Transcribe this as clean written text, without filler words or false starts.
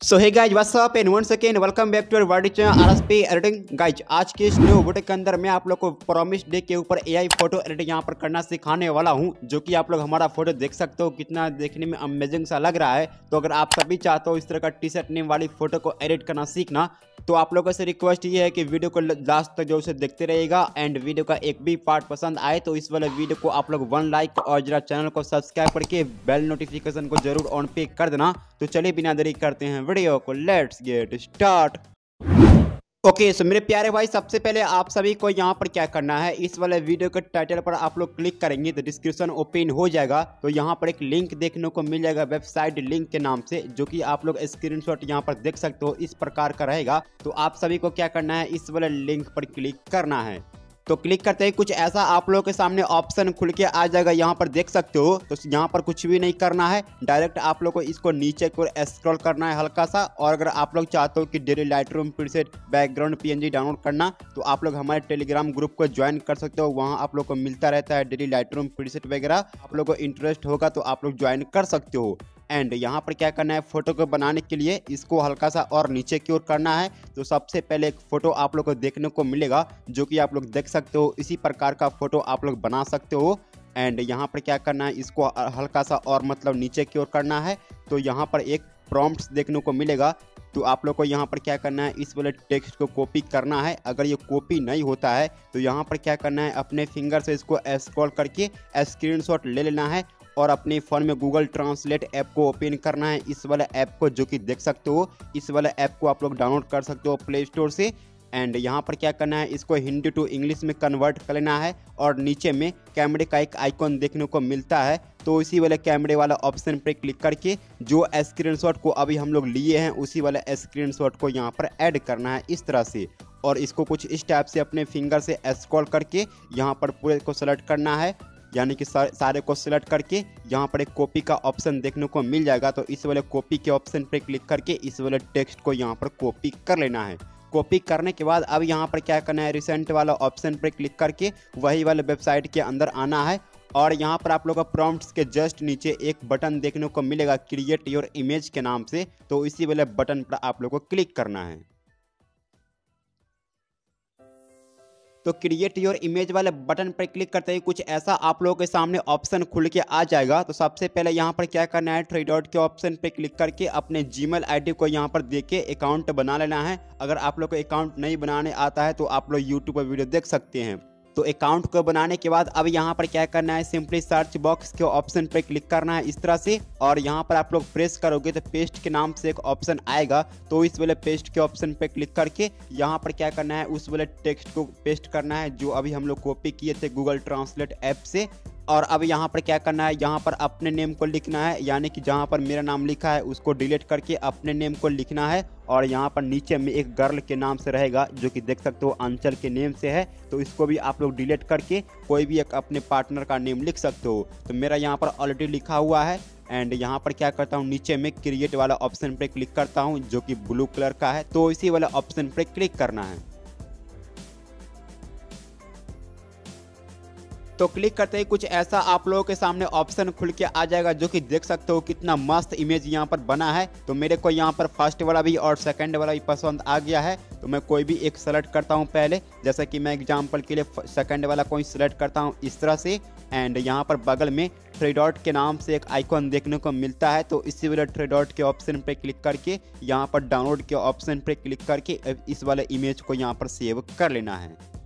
So hey guys what's up and once again welcome back to our world channel RSP editing. Guys आज के इस new video के अंदर मैं आप लोग को प्रॉमिस डे के ऊपर एआई फोटो एडिटिंग यहां पर करना सिखाने वाला हूं, जो कि आप लोग हमारा फोटो देख सकते हो कितना देखने में अमेजिंग सा लग रहा है। तो अगर आप सभी चाहते हो इस तरह का टी शर्ट नेम वाली फोटो को एडिट करना सीखना, तो आप लोगों से रिक्वेस्ट ये है कि वीडियो को लास्ट तक जो से देखते रहेगा एंड वीडियो का एक भी पार्ट पसंद आए तो इस वाले वीडियो को आप लोग 1 लाइक और जरा चैनल को सब्सक्राइब करके बेल नोटिफिकेशन को जरूर ऑन पे कर देना। तो चलिए बिना देरी करते हैं वीडियो को, let's get start. Okay so मेरे प्यारे भाई, सबसे पहले आप सभी को यहाँ पर क्या करना है, इस वाले वीडियो के टाइटल पर आप लोग क्लिक करेंगे तो डिस्क्रिप्शन ओपन हो जाएगा। तो यहाँ पर एक लिंक देखने को मिल जाएगा वेबसाइट लिंक के नाम से, जो कि आप लोग स्क्रीनशॉट यहाँ पर देख सकते हो इस प्रकार का रहेगा। तो आप सभी को क्या करना है, इस वाले लिंक पर क्लिक करना है। तो क्लिक करते ही कुछ ऐसा आप लोगों के सामने ऑप्शन खुल के आ जाएगा, यहाँ पर देख सकते हो। तो यहाँ पर कुछ भी नहीं करना है, डायरेक्ट आप लोग को इसको नीचे को स्क्रॉल करना है हल्का सा। और अगर आप लोग चाहते हो कि daily Lightroom preset background PNG download करना, तो आप लोग हमारे टेलीग्राम ग्रुप को ज्वाइन कर सकते हो। वहाँ आप लोग को मिलता रहता है डेली लाइटरूम प्रीसेट वगैरह। आप लोग को इंटरेस्ट होगा तो आप लोग ज्वाइन कर सकते हो। एंड यहाँ पर क्या करना है, फोटो को बनाने के लिए इसको हल्का सा और नीचे की ओर करना है। तो सबसे पहले एक फोटो आप लोग को देखने को मिलेगा, जो कि आप लोग देख सकते हो इसी प्रकार का फोटो आप लोग बना सकते हो। एंड यहाँ पर क्या करना है, इसको हल्का सा और मतलब नीचे की ओर करना है। तो यहाँ पर एक प्रॉम्प्ट्स देखने को मिलेगा। तो आप लोग को यहाँ पर क्या करना है, इस वाले टेक्स्ट को कॉपी करना है। अगर ये कॉपी नहीं होता है तो यहाँ पर क्या करना है, अपने फिंगर से इसको स्क्रॉल करके स्क्रीनशॉट ले लेना है और अपने फ़ोन में गूगल ट्रांसलेट ऐप को ओपन करना है। इस वाले ऐप को, जो कि देख सकते हो, इस वाले ऐप को आप लोग डाउनलोड कर सकते हो प्ले स्टोर से। एंड यहाँ पर क्या करना है, इसको हिंदी टू इंग्लिश में कन्वर्ट कर लेना है। और नीचे में कैमरे का एक आइकॉन देखने को मिलता है, तो इसी वाले कैमरे वाला ऑप्शन पर क्लिक करके जो स्क्रीनशॉट को अभी हम लोग लिए हैं उसी वाले स्क्रीनशॉट को यहाँ पर ऐड करना है इस तरह से। और इसको कुछ इस टाइप से अपने फिंगर से स्क्रॉल करके यहाँ पर पूरे को सेलेक्ट करना है, यानी कि सारे को सिलेक्ट करके यहाँ पर एक कॉपी का ऑप्शन देखने को मिल जाएगा। तो इस वाले कॉपी के ऑप्शन पर क्लिक करके इस वाले टेक्स्ट को यहाँ पर कॉपी कर लेना है। कॉपी करने के बाद अब यहाँ पर क्या करना है, रिसेंट वाला ऑप्शन पर क्लिक करके वही वाले वेबसाइट के अंदर आना है। और यहाँ पर आप लोग का प्रॉम्प्ट्स के जस्ट नीचे एक बटन देखने को मिलेगा क्रिएट योर इमेज के नाम से। तो इसी वाले बटन पर आप लोग को क्लिक करना है। तो क्रिएट योर इमेज वाले बटन पर क्लिक करते ही कुछ ऐसा आप लोगों के सामने ऑप्शन खुल के आ जाएगा। तो सबसे पहले यहाँ पर क्या करना है, थ्री डॉट के ऑप्शन पे क्लिक करके अपने जीमेल आईडी को यहाँ पर देके अकाउंट बना लेना है। अगर आप लोग को अकाउंट नहीं बनाने आता है तो आप लोग यूट्यूब पर वीडियो देख सकते हैं। तो अकाउंट को बनाने के बाद अब यहाँ पर क्या करना है, सिंपली सर्च बॉक्स के ऑप्शन पर क्लिक करना है इस तरह से। और यहाँ पर आप लोग प्रेस करोगे तो पेस्ट के नाम से एक ऑप्शन आएगा। तो इस वाले पेस्ट के ऑप्शन पर क्लिक करके यहाँ पर क्या करना है, उस वाले टेक्स्ट को पेस्ट करना है जो अभी हम लोग कॉपी किए थे गूगल ट्रांसलेट ऐप से। और अब यहाँ पर क्या करना है, यहाँ पर अपने नेम को लिखना है, यानी कि जहाँ पर मेरा नाम लिखा है उसको डिलीट करके अपने नेम को लिखना है। और यहाँ पर नीचे में एक गर्ल के नाम से रहेगा, जो कि देख सकते हो अंचल के नेम से है। तो इसको भी आप लोग डिलीट करके कोई भी एक अपने पार्टनर का नेम लिख सकते हो। तो मेरा यहाँ पर ऑलरेडी लिखा हुआ है। एंड यहाँ पर क्या करता हूँ, नीचे में क्रिएट वाला ऑप्शन पर क्लिक करता हूँ, जो कि ब्लू कलर का है। तो इसी वाला ऑप्शन पर क्लिक करना है। तो क्लिक करते ही कुछ ऐसा आप लोगों के सामने ऑप्शन खुल के आ जाएगा, जो कि देख सकते हो कितना मस्त इमेज यहाँ पर बना है। तो मेरे को यहाँ पर फर्स्ट वाला भी और सेकंड वाला भी पसंद आ गया है। तो मैं कोई भी एक सेलेक्ट करता हूँ पहले, जैसा कि मैं एग्जांपल के लिए सेकंड वाला कोई सेलेक्ट करता हूँ इस तरह से। एंड यहाँ पर बगल में थ्री डॉट के नाम से एक आइकॉन देखने को मिलता है। तो इसी वाले थ्री डॉट के ऑप्शन पर क्लिक करके यहाँ पर डाउनलोड के ऑप्शन पर क्लिक करके इस वाले इमेज को यहाँ पर सेव कर लेना है।